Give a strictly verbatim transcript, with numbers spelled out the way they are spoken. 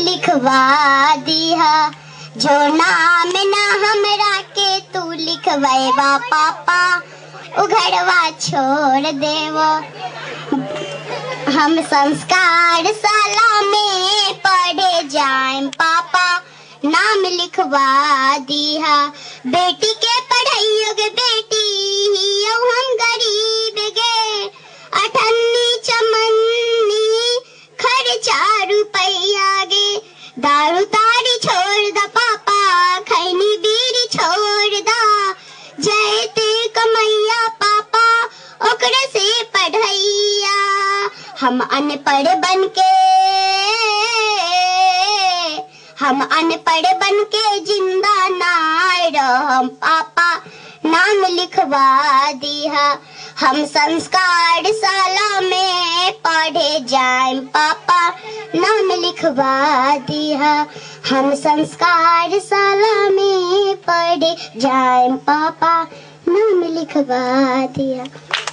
लिखवा दिया, जो नाम ना हमरा के तू लिखवाएबा पापा, उ घरवा छोड़ देवो। हम संस्कार शाला में पढ़े जाएं पापा, नाम लिखवा दिया। बेटी के पढ़ाइयो गे बेटी हियो हम गरीब गे, अठन्नी चमन्नी खर्चा रुपया गे। दारू तारी छोड़ दा पापा, खैनी बीड़ी छोड़ दा, जयते कमैया पापा ओकरे से पढ़ैया। हम अनपढ़ बन के हम अनपढ़ बन के जिंदा ना रहम पापा, नाम लिखवा दिया। हम संस्कार शाला में पढ़े जाएं पापा, नाम लिखवा दिया। हम संस्कार शाला में पढ़े जाएं पापा, नाम लिखवा दिया।